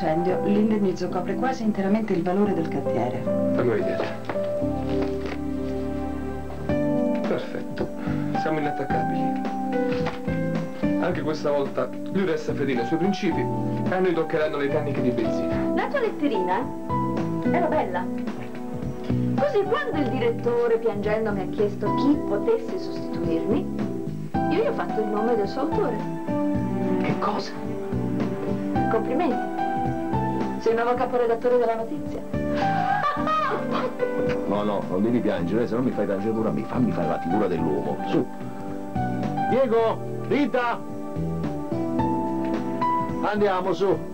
incendio, l'indennizzo copre quasi interamente il valore del cantiere. Fammi vedere. Perfetto, siamo inattaccabili. Anche questa volta lui resta fedele ai suoi principi e a noi toccheranno le taniche di benzina. La tua letterina era bella. Così quando il direttore piangendo mi ha chiesto chi potesse sostituirmi, io gli ho fatto il nome del suo autore. Che cosa? Complimenti. Sei il nuovo caporedattore della notizia. No, no, non devi piangere, se no mi fai piangere pure a me. Fammi fare la figura dell'uomo. Su. Diego, Rita! Andiamo, su.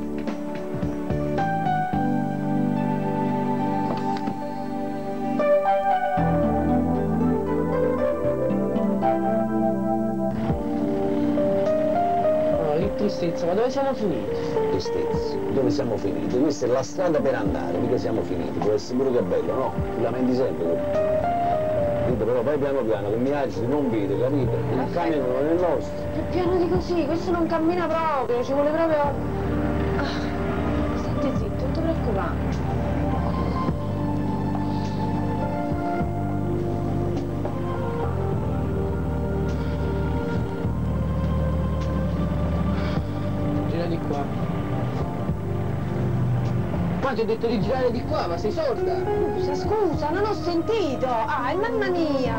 Tristezza, ma dove siamo finiti? Tristezza, dove siamo finiti? Questa è la strada per andare, mica siamo finiti. Può essere pure che bello, no? Ti lamenti sempre tu. Rita, però vai piano piano, che mi agiti, non vedi, capito? Il cammino non è nostro. Che piano di così? Questo non cammina proprio, ci vuole proprio... Stai zitto, non ti preoccupare. Di qua. Ma ti ho detto di girare di qua, ma sei sorda? Scusa, non ho sentito. Ah, mamma mia.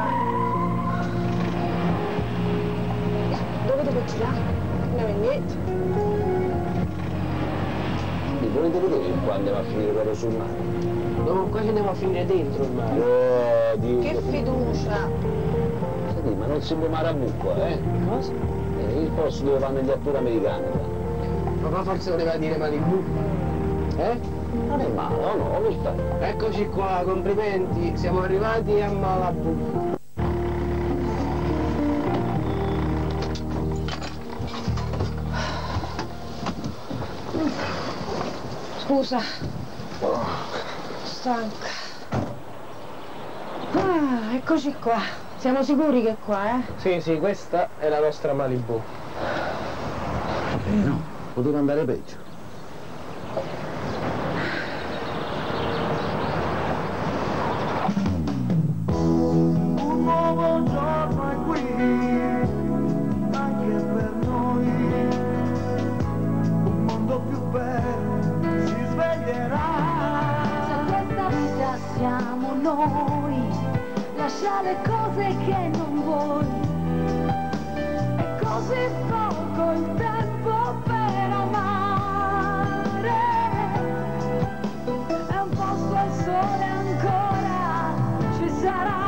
Dove devo girare? Andiamo indietro. Mi volete vedere che qua andiamo a finire proprio sul mare? No, qua ci andiamo a finire dentro il mare. Dio, Che fiducia. Senti, ma non sembra Marabucco, eh? Cosa? Il posto dove vanno gli attori americani. Ma forse voleva dire Malibu. Eh? Non è male, o no? Perfetto. Eccoci qua, complimenti. Siamo arrivati a Malibu. Scusa. Stanca. Ah, eccoci qua. Siamo sicuri che è qua, eh? Sì, questa è la nostra Malibu. No. Poteva andare peggio. Un nuovo giorno è qui, anche per noi. Un mondo più bello si sveglierà. Se questa vita siamo noi, lascia le cose che non vuoi. È così poco il tempo per amare, è un posto al sole ancora ci sarà.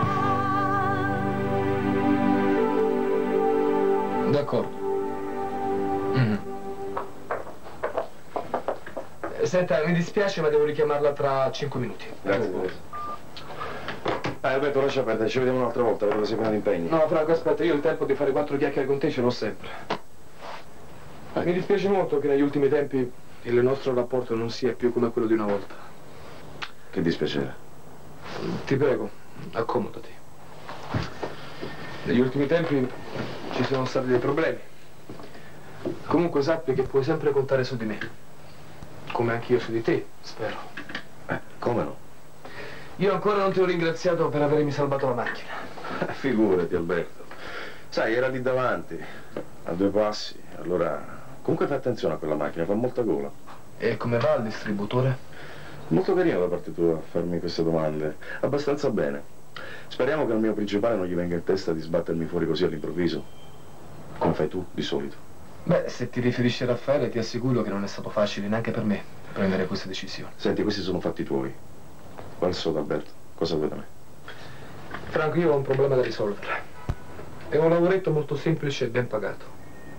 D'accordo. Senta, mi dispiace ma devo richiamarla tra 5 minuti. Grazie. Alberto, lascia perdere, ci vediamo un'altra volta, vedo che sei pieno di impegni. No, Franco, aspetta, io il tempo di fare 4 chiacchiere con te ce l'ho sempre. Mi dispiace molto che negli ultimi tempi il nostro rapporto non sia più come quello di una volta. Che dispiacere. Ti prego, accomodati. Negli ultimi tempi ci sono stati dei problemi. Comunque sappi che puoi sempre contare su di me. Come anch'io su di te, spero. Come no? Io ancora non ti ho ringraziato per avermi salvato la macchina. Figurati, Alberto. Sai, era lì davanti, a 2 passi, allora... Comunque fai attenzione a quella macchina, fa molta gola. E come va il distributore? Molto carino da parte tua a farmi queste domande. Abbastanza bene. Speriamo che al mio principale non gli venga in testa di sbattermi fuori così all'improvviso. Come fai tu, di solito. Beh, se ti riferisci a Raffaele, ti assicuro che non è stato facile neanche per me prendere queste decisioni. Senti, questi sono fatti tuoi. Qual sono, Alberto? Cosa vuoi da me? Franco, io ho un problema da risolvere. È un lavoretto molto semplice e ben pagato.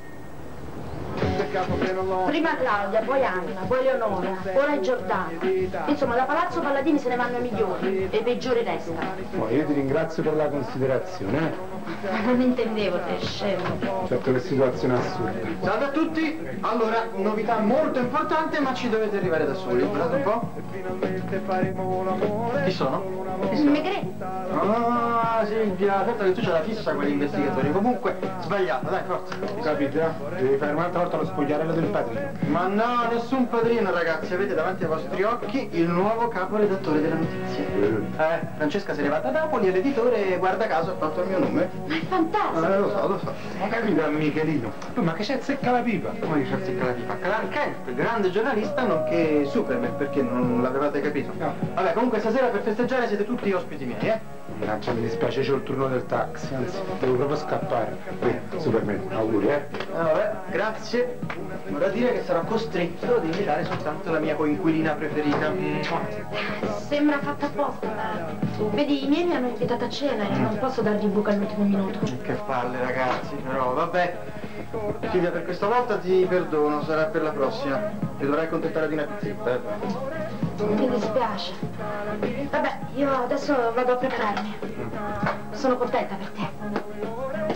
Prima Claudia, poi Anna, poi Leonora, ora Giordano. Insomma, da Palazzo Palladini se ne vanno i migliori e i peggiori restano. Ma io ti ringrazio per la considerazione, Non intendevo, te scemo. Certo che situazione assurda. Salve a tutti! Allora, novità molto importante, ma ci dovete arrivare da soli. Guardate un po'. Chi sono? Megre. Ah, sì, Silvia, certo che tu c'hai la fissa con gli investigatori. Comunque, sbagliata, dai, forza. Capite? Devi fare un'altra volta lo spogliarello del padrino. Ma no, nessun padrino, ragazzi. Avete davanti ai vostri occhi il nuovo caporedattore della notizia. Francesca se n'è andata a Napoli e l'editore, guarda caso, ha fatto il mio nome. Ma è fantastico! Lo so. Ma capito, Michelino? Ma che c'è azzecca la pipa? Come dice azzecca la pipa? Clark Kent, grande giornalista, nonché Superman, perché non l'avevate capito? No. Vabbè, comunque stasera per festeggiare siete tutti ospiti miei, Mannaggia, mi dispiace, c'ho il turno del taxi, anzi, devo proprio scappare. Superman, auguri, Vabbè, grazie. Vorrà dire che sarò costretto ad invitare soltanto la mia coinquilina preferita. Sembra fatta apposta, ma vedi, i miei mi hanno invitato a cena e non posso dargli buca all'ultimo minuto. Che palle, ragazzi, però vabbè. Silvia, per questa volta ti perdono, sarà per la prossima. Ti dovrai accontentare di una pizzetta. Mi dispiace. Vabbè, io adesso vado a prepararmi. Sono contenta per te.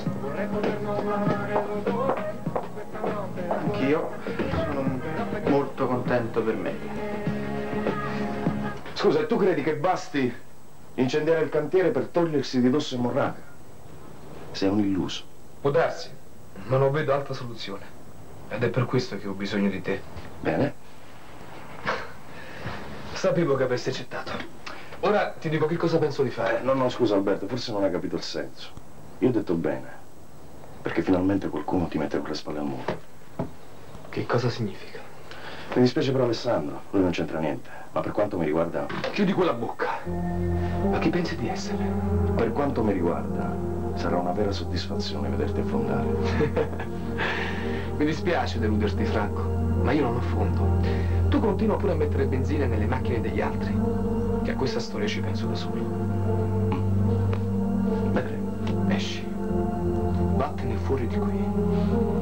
Anch'io sono molto contento per me. Scusa, e tu credi che basti incendiare il cantiere per togliersi di dosso Morraga? Sei un illuso. Può darsi, ma non vedo altra soluzione. Ed è per questo che ho bisogno di te. Bene. Sapevo che avresti accettato. Ora ti dico che cosa penso di fare. No, scusa Alberto, forse non hai capito il senso. Io ho detto bene, perché finalmente qualcuno ti mette con le spalle al muro. Che cosa significa? Mi dispiace per Alessandro, lui non c'entra niente, ma per quanto mi riguarda... Chiudi quella bocca. Ma chi pensi di essere? Per quanto mi riguarda, sarà una vera soddisfazione vederti affondare. Mi dispiace deluderti, Franco, ma io non affondo. Tu continua pure a mettere benzina nelle macchine degli altri, che a questa storia ci penso da solo. Vedremo. Esci. Vattene fuori di qui.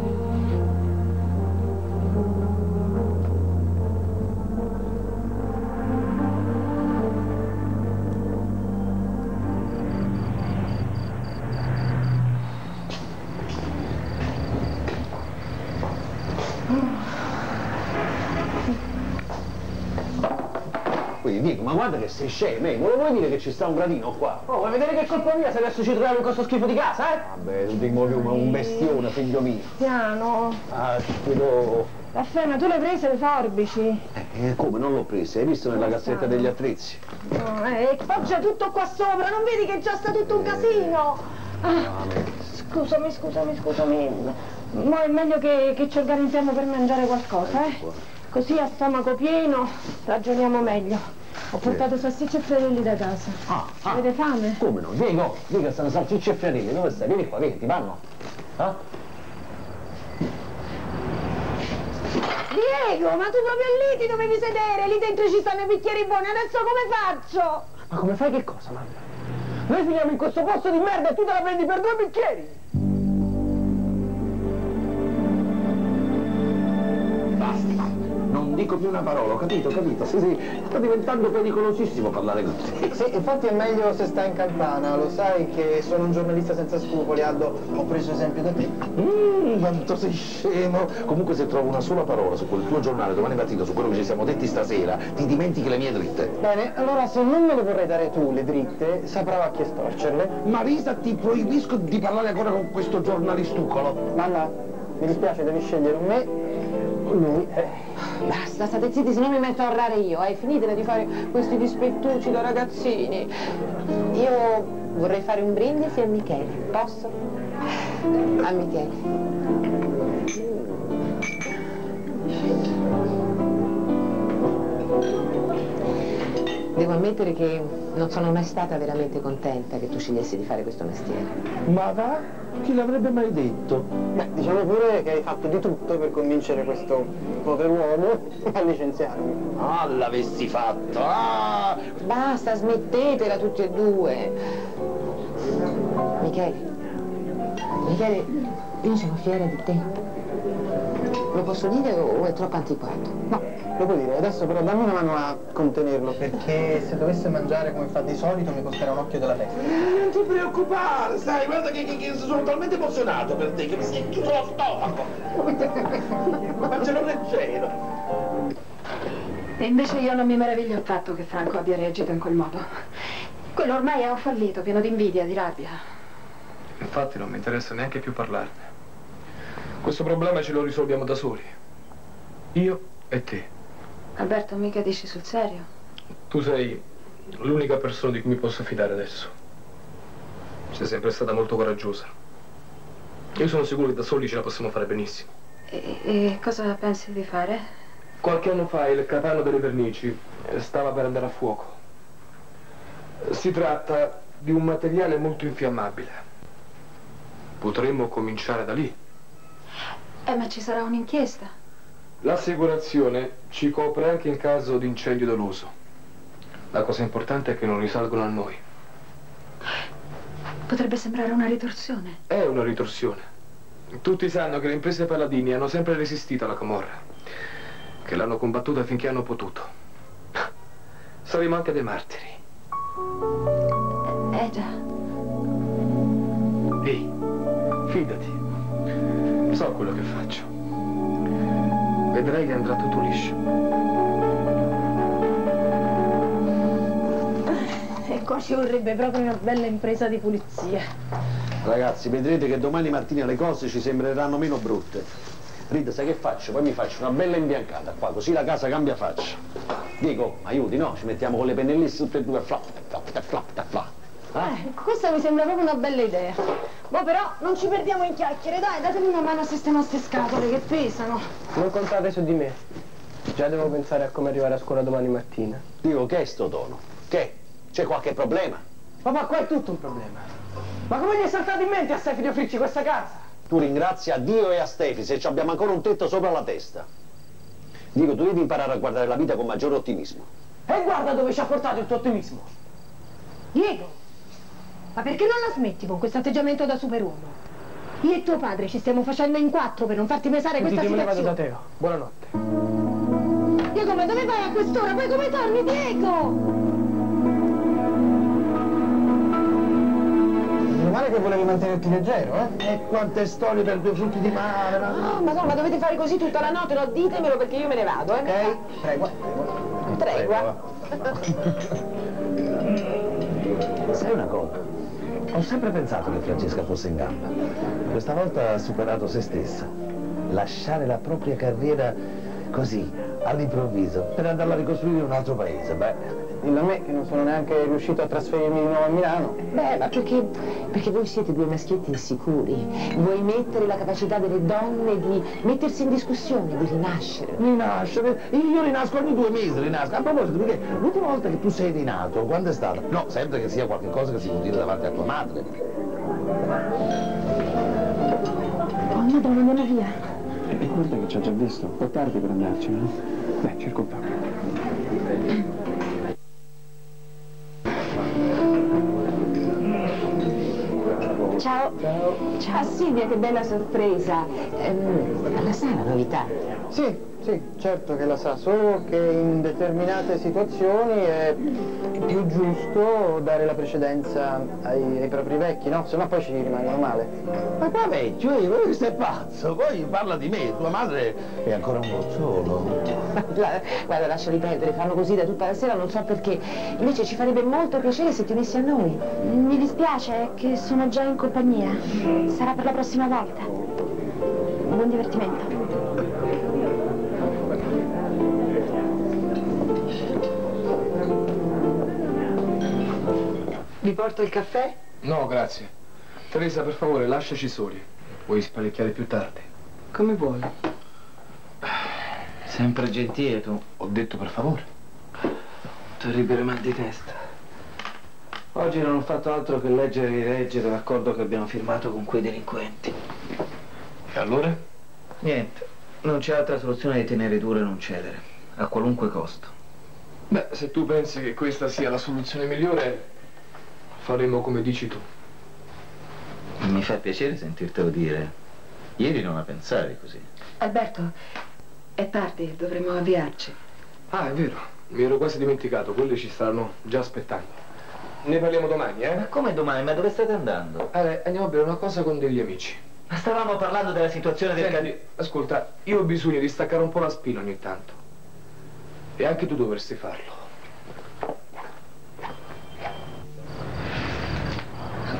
Dico, ma guarda che sei scemo, non lo vuoi dire che ci sta un gradino qua? Oh, vuoi vedere che è colpa mia se adesso ci troviamo in questo schifo di casa, Vabbè, tu ti muovi come un bestione, figlio mio. Piano. Ah, quello... Raffaele, tu le hai prese le forbici? Come, non l'ho presa? Hai visto nella cassetta degli attrezzi? No, poggia tutto qua sopra, non vedi che già sta tutto un casino? Scusami. Ma è meglio che ci organizziamo per mangiare qualcosa, Così a stomaco pieno ragioniamo meglio. Ho portato salsicce e friarelli da casa. Avete fame? Come no? Diego, stanno salsicce e friarelli. Dove stai? Vieni qua, vieni, ti vanno? Diego, ma tu proprio lì ti dovevi sedere, lì dentro ci stanno i bicchieri buoni, adesso come faccio? Ma come fai che cosa, mamma? Noi finiamo in questo posto di merda e tu te la prendi per 2 bicchieri! Basta! Non dico più una parola, capito? Sì, sta diventando pericolosissimo parlare così. Sì, infatti è meglio se stai in campana, lo sai che sono un giornalista senza scrupoli, Aldo, ho preso esempio da te. Quanto sei scemo! Comunque se trovo una sola parola su quel tuo giornale domani mattina, su quello che ci siamo detti stasera, ti dimentichi le mie dritte. Bene, allora se non me le vorrai dare tu, le dritte, saprà a chi storcerle. Marisa, ti proibisco di parlare ancora con questo giornalistucolo. Mamma, mi dispiace, devi scegliere me o lui. Basta, state zitti, se no mi metto a orrare io, finitela di fare questi dispettucci da ragazzini. Io vorrei fare un brindisi a Michele, posso? A Michele. Devo ammettere che non sono mai stata veramente contenta che tu scegliessi di fare questo mestiere. Ma va? Chi l'avrebbe mai detto? Beh, diciamo pure che hai fatto di tutto per convincere questo pover'uomo a licenziarmi. Ah, l'avessi fatto! Basta, smettetela tutti e due. Michele, io sono fiera di te. Lo posso dire o è troppo antiquato? No, lo puoi dire, adesso però dammi una mano a contenerlo, perché se dovesse mangiare come fa di solito mi costerà un occhio della testa. Non ti preoccupare, sai, guarda che sono talmente emozionato per te che mi si è chiuso lo stomaco. Ma ce l'ho leggero. E invece io non mi meraviglio affatto che Franco abbia reagito in quel modo. Quello ormai è un fallito, pieno di invidia, di rabbia. Infatti non mi interessa neanche più parlarne. Questo problema ce lo risolviamo da soli. Io e te. Alberto, mica dici sul serio? Tu sei l'unica persona di cui mi posso fidare adesso. Sei sempre stata molto coraggiosa. Io sono sicuro che da soli ce la possiamo fare benissimo. E cosa pensi di fare? Qualche anno fa il capanno delle vernici stava per andare a fuoco. Si tratta di un materiale molto infiammabile. Potremmo cominciare da lì. Ma ci sarà un'inchiesta. L'assicurazione ci copre anche in caso di incendio doloso. La cosa importante è che non risalgono a noi. Potrebbe sembrare una ritorsione. È una ritorsione. Tutti sanno che le imprese Palladini hanno sempre resistito alla camorra, che l'hanno combattuta finché hanno potuto. Saremo anche dei martiri. Già. Ehi, fidati. So quello che faccio. Vedrai che andrà tutto liscio. E qua ci vorrebbe proprio una bella impresa di pulizia. Ragazzi, vedrete che domani mattina le cose ci sembreranno meno brutte. Rita, sai che faccio? Poi mi faccio una bella imbiancata qua, così la casa cambia faccia. Dico, aiuti, no? Ci mettiamo con le pennelliste tutte e due, flap, flap, flap, flap. Questa mi sembra proprio una bella idea. Boh, però non ci perdiamo in chiacchiere, dai, datemi una mano a sistemare queste scatole che pesano. Non contate su di me. Già devo pensare a come arrivare a scuola domani mattina. Dico, che è sto tono? Che? C'è qualche problema? Papà, qua è tutto un problema. Ma come gli è saltato in mente a Stefano Fricci questa casa? Tu ringrazia Dio e a Stefi se ci abbiamo ancora un tetto sopra la testa. Dico, tu devi imparare a guardare la vita con maggiore ottimismo. E guarda dove ci ha portato il tuo ottimismo. Diego, ma perché non la smetti con questo atteggiamento da superuomo? Io e tuo padre ci stiamo facendo in quattro per non farti pesare questa Sentite, me ne situazione. vado da Teo. Buonanotte. Diego, ma dove vai a quest'ora? Poi come torni, Diego? Meno male che volevi mantenerti leggero, eh? E quante storie per 2 frutti di mare? Oh, ma dovete fare così tutta la notte, no? Ditemelo perché io me ne vado, Ok? Tregua. Tregua. Sai una cosa? Ho sempre pensato che Francesca fosse in gamba. Questa volta ha superato se stessa. Lasciare la propria carriera così, all'improvviso, per andarla a ricostruire in un altro paese, beh. Dillo a me che non sono neanche riuscito a trasferirmi di nuovo a Milano. Beh, ma perché voi siete due maschietti insicuri. Vuoi mettere la capacità delle donne di mettersi in discussione, di rinascere. Rinascere? Io rinasco ogni 2 mesi, rinasco. A proposito, perché l'ultima volta che tu sei rinato, quando è stata? No, sempre che sia qualche cosa che si può dire davanti a tua madre. Oh, Madonna, andiamo via. E guarda che ci ha già visto. Un po' tardi per andarci, no? Dai, cerco un po'. Ciao. Ciao. Ciao Silvia, che bella sorpresa. La sa la novità? Sì, certo che la sa, solo che in determinate situazioni è più giusto dare la precedenza ai propri vecchi, no? Se no poi ci rimangono male. Ma qua vecchio, questo è pazzo, poi parla di me, tua madre è ancora un bozzolo. Guarda, lasciali perdere, fanno così da tutta la sera, non so perché. Invece ci farebbe molto piacere se ti unissi a noi. Mi dispiace che sono già in compagnia. Sarà per la prossima volta. Buon divertimento. Vi porto il caffè? No, grazie. Teresa, per favore, lasciaci soli. Puoi sparecchiare più tardi. Come vuoi. Sempre gentile tu. Ho detto per favore. Terribile mal di testa. Oggi non ho fatto altro che leggere e rileggere l'accordo che abbiamo firmato con quei delinquenti. E allora? Niente. Non c'è altra soluzione di tenere duro e non cedere. A qualunque costo. Beh, se tu pensi che questa sia la soluzione migliore, faremo come dici tu. Mi fa piacere sentirtelo dire. Ieri non la pensavi così. Alberto, è tardi, dovremmo avviarci. Ah, è vero. Mi ero quasi dimenticato. Quelli ci stanno già aspettando. Ne parliamo domani, eh? Ma come domani? Ma dove state andando? Allora, andiamo a bere una cosa con degli amici. Ma stavamo parlando della situazione del Senti, ascolta, io ho bisogno di staccare un po' la spina ogni tanto. E anche tu dovresti farlo.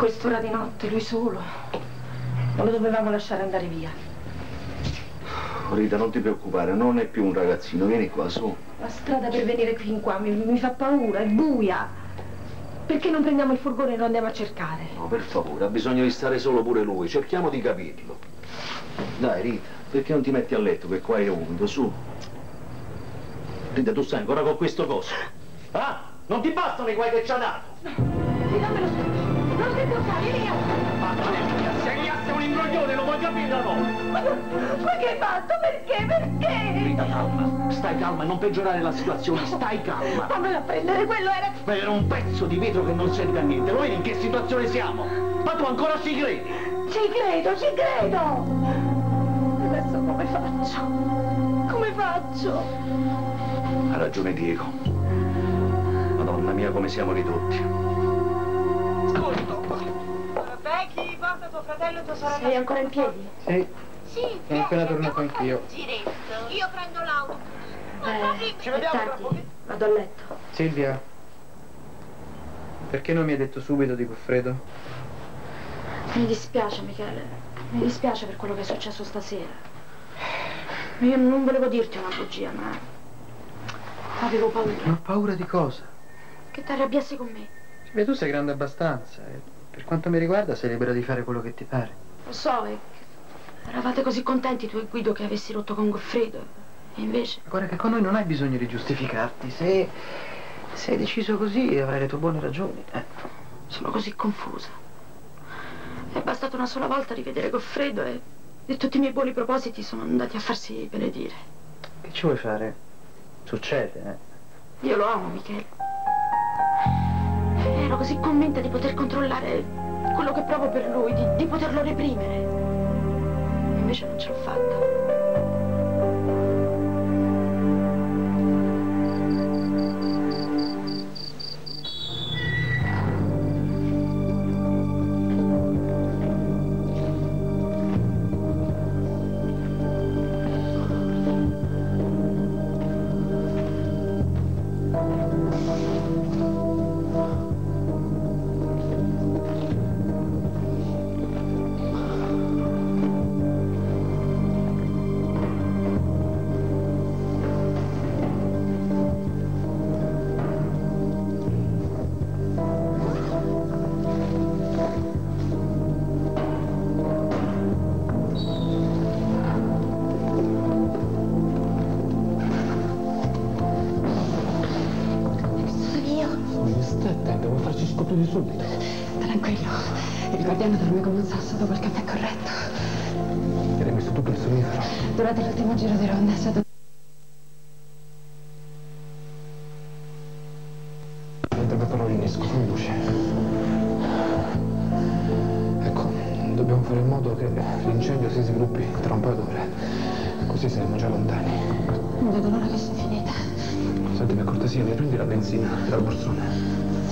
quest'ora di notte, lui solo. Non lo dovevamo lasciare andare via. Rita, non ti preoccupare, non è più un ragazzino, vieni qua, su. La strada per venire qui in qua mi fa paura, è buia. Perché non prendiamo il furgone e lo andiamo a cercare? No, per favore, ha bisogno di stare solo pure lui, cerchiamo di capirlo. Dai, Rita, perché non ti metti a letto, che qua è umido, su. Rita, tu stai ancora con questo coso? Ah, non ti bastano i guai che ci ha dato? Sì, dammelo subito. Non ti toccare, via! Madre mia, se Elias è un imbroglione, lo vuoi capire o no? Ma che hai fatto? Perché? Perché? Rita, calma, stai calma e non peggiorare la situazione, stai calma. Fammela prendere, quello era... Ma era un pezzo di vetro che non serve a niente, lo vedi in che situazione siamo? Ma tu ancora ci credi? Ci credo, ci credo! Adesso come faccio? Come faccio? Ha ragione Diego. Madonna mia, come siamo ridotti. Becky, porta tuo fratello e tua sorella. Sei ancora in piedi? Sì, Sì, sono appena tornato anch'io. giretto. Io prendo l'auto. È tardi, vado a letto. Silvia, perché non mi hai detto subito di Goffredo? Mi dispiace, Michele. Mi dispiace per quello che è successo stasera. Io non volevo dirti una bugia, ma avevo paura. Ma paura di cosa? Che ti arrabbiassi con me. Silvia, tu sei grande abbastanza e per quanto mi riguarda sei libera di fare quello che ti pare. Lo so, è che eravate così contenti tu e Guido che avessi rotto con Goffredo. E invece... Guarda che con noi non hai bisogno di giustificarti. Se hai deciso così avrai le tue buone ragioni. Sono così confusa. È bastato una sola volta rivedere Goffredo e tutti i miei buoni propositi sono andati a farsi benedire. Che ci vuoi fare? Succede, Io lo amo, Michele. Ero così convinta di poter controllare quello che provo per lui, di poterlo reprimere. Invece non ce l'ho fatta. Subito. Tranquillo, il guardiano dorme come un sasso dopo il caffè corretto. Ti hai messo tutto il sonnifero? Durante l'ultimo giro di ronda è stato... Mentre preparo l'innesco, fammi luce. Ecco, dobbiamo fare in modo che l'incendio si sviluppi tra un paio d'ore. Così saremo già lontani. Non vedo l'ora che sia finita. Senti, per cortesia, mi prendi la benzina dal borsone?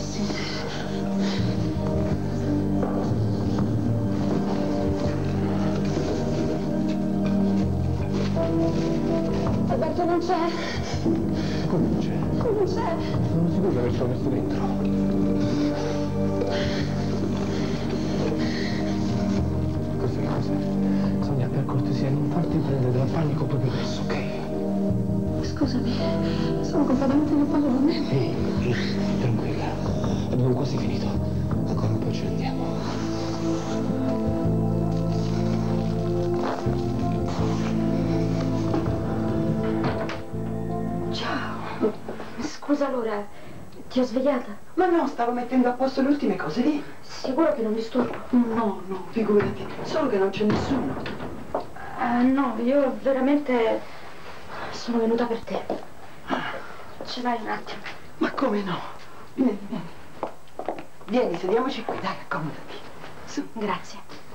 Alberto non c'è. Come non c'è? Come c'è? Sono sicuro di avercelo messo dentro. Queste cose, Sonia, per cortesia, non farti prendere dal panico proprio adesso, ok? Scusami, sono completamente nel pallone. Ehi, tranquilla. Abbiamo quasi finito. Ancora un po' ce ne andiamo. Scusa Laura, ti ho svegliata? Ma no, stavo mettendo a posto le ultime cose lì. Sicuro che non disturbo? No, figurati. Solo che non c'è nessuno. No, io veramente sono venuta per te. Ce l'hai un attimo? Ma come no? Vieni. Vieni, sediamoci qui, dai, accomodati. Su. Grazie.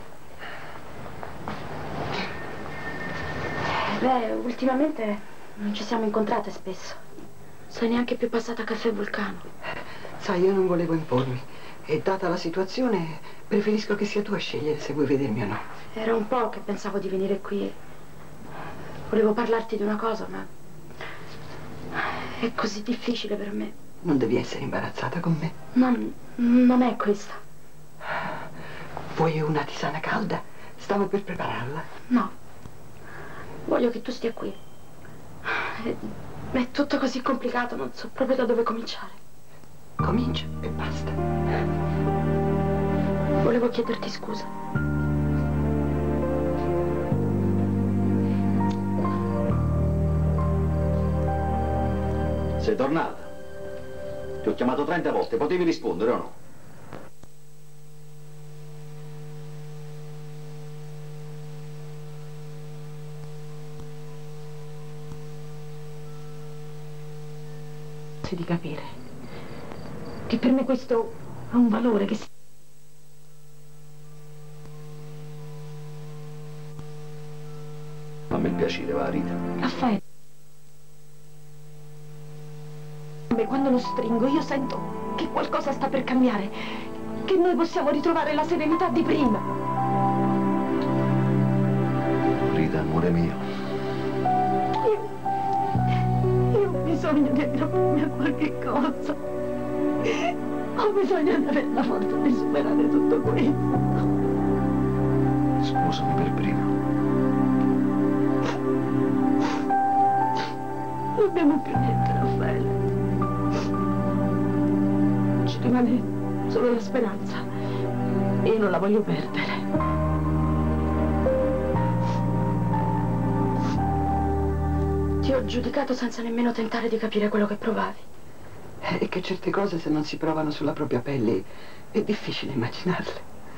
Beh, ultimamente non ci siamo incontrate spesso. Sei neanche più passata a Caffè Vulcano. Sai, io non volevo impormi. E data la situazione, preferisco che sia tu a scegliere se vuoi vedermi o no. Era un po' che pensavo di venire qui. Volevo parlarti di una cosa, ma è così difficile per me. Non devi essere imbarazzata con me. Non è questa. Vuoi una tisana calda? Stavo per prepararla. No. Voglio che tu stia qui. È tutto così complicato, non so proprio da dove cominciare. Comincia e basta. Volevo chiederti scusa. Sei tornata? Ti ho chiamato 30 volte, potevi rispondere o no? Di capire che per me questo ha un valore che Fammi il piacere, va Rita. Raffaele, quando lo stringo io sento che qualcosa sta per cambiare, che noi possiamo ritrovare la serenità di prima. Rita, amore mio. Io ho bisogno di aggrapparmi a qualche cosa. Ho bisogno di avere la forza di superare tutto questo. Scusami per primo. Non abbiamo più niente, Raffaele. Ci rimane solo la speranza. E io non la voglio perdere. Ti ho giudicato senza nemmeno tentare di capire quello che provavi. E che certe cose se non si provano sulla propria pelle è difficile immaginarle.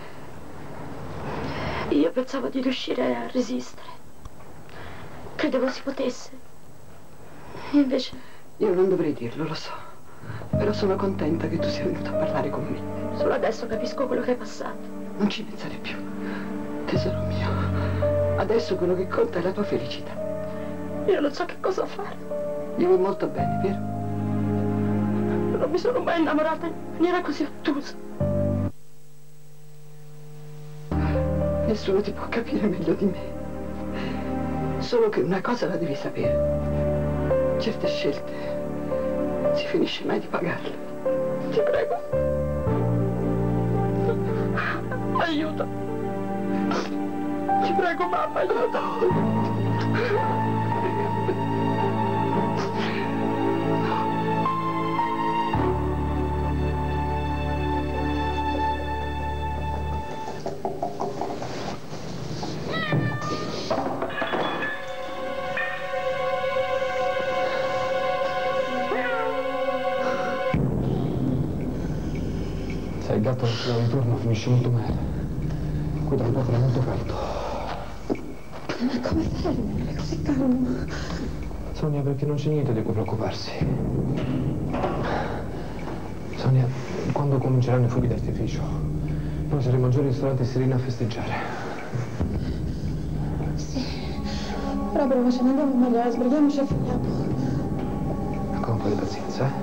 Io pensavo di riuscire a resistere. Credevo si potesse. E invece... Io non dovrei dirlo, lo so. Però sono contenta che tu sia venuta a parlare con me. Solo adesso capisco quello che è passato. Non ci pensare più, tesoro mio. Adesso quello che conta è la tua felicità. Io non so che cosa fare. Gli vuoi molto bene, vero? Non mi sono mai innamorata in maniera così ottusa. Nessuno ti può capire meglio di me. Solo che una cosa la devi sapere. Certe scelte non si finisce mai di pagarle. Ti prego. Aiuto. Ti prego, mamma, aiuto. Se il gatto non di turno finisce molto male. Qui da un po' è molto caldo. Ma come fai? È così calmo. Sonia, perché non c'è niente di cui preoccuparsi. Sonia, quando cominceranno i fuochi d'artificio, noi saremo già al ristorante Serena a festeggiare. Sì, però prima ce ne andiamo meglio, sbrighiamoci e finiamo. Ancora un po' di pazienza, eh?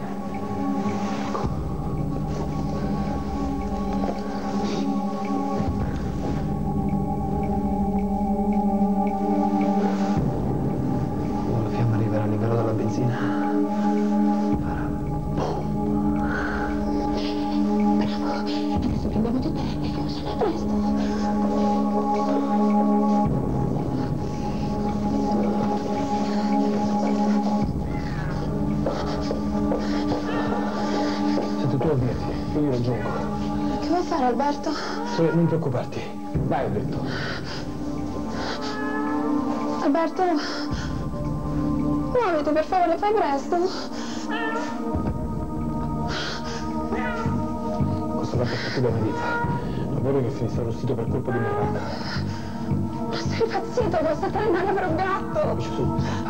Io raggiungo. Che vuoi fare, Alberto? Non preoccuparti. Vai, ho detto. Alberto, muoviti, per favore, fai presto. Questo gatto è fatto da una vita. Non vorrei che finisse arrostito per colpa di una vacca. Ma sei impazzito, costa 3 anni per un gatto. Capisci su.